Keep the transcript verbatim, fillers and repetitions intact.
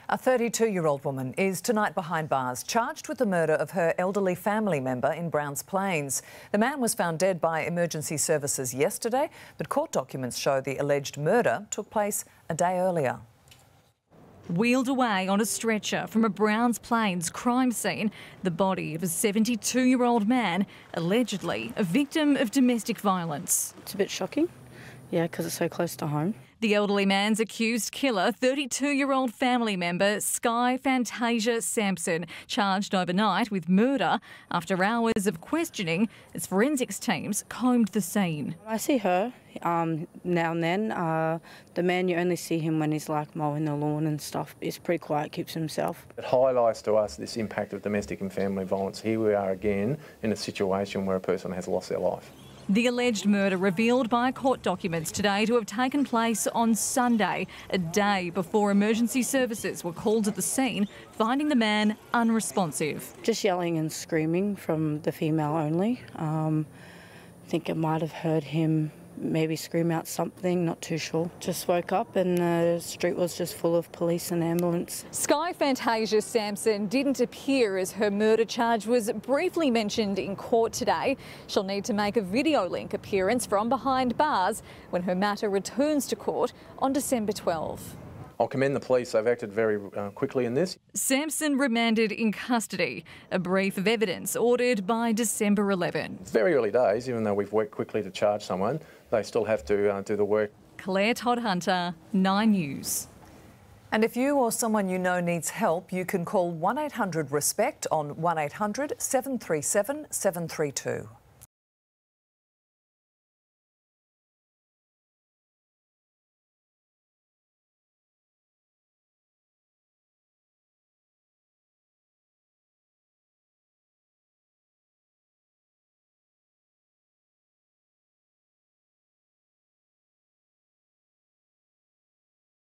A thirty-two-year-old woman is tonight behind bars, charged with the murder of her elderly family member in Browns Plains. The man was found dead by emergency services yesterday, but court documents show the alleged murder took place a day earlier. Wheeled away on a stretcher from a Browns Plains crime scene, the body of a seventy-two-year-old man, allegedly a victim of domestic violence. It's a bit shocking, yeah, because it's so close to home. The elderly man's accused killer, thirty-two-year-old family member Sky Fantasia Sampson, charged overnight with murder after hours of questioning as forensics teams combed the scene. I see her um, now and then. Uh, the man, you only see him when he's like mowing the lawn and stuff. He's pretty quiet, keeps to himself. It highlights to us this impact of domestic and family violence. Here we are again in a situation where a person has lost their life. The alleged murder revealed by court documents today to have taken place on Sunday, a day before emergency services were called to the scene, finding the man unresponsive. Just yelling and screaming from the female only. Um, I think I might have heard him maybe scream out something, not too sure. Just woke up and the street was just full of police and ambulance. Sky Fantasia Sampson didn't appear as her murder charge was briefly mentioned in court today. She'll need to make a video link appearance from behind bars when her matter returns to court on December twelfth. I'll commend the police. They've acted very uh, quickly in this. Sampson remanded in custody. A brief of evidence ordered by December eleventh. It's very early days, even though we've worked quickly to charge someone. They still have to uh, do the work. Claire Todd-Hunter, Nine News. And if you or someone you know needs help, you can call one eight hundred RESPECT on one eight hundred, seven three seven, seven three two.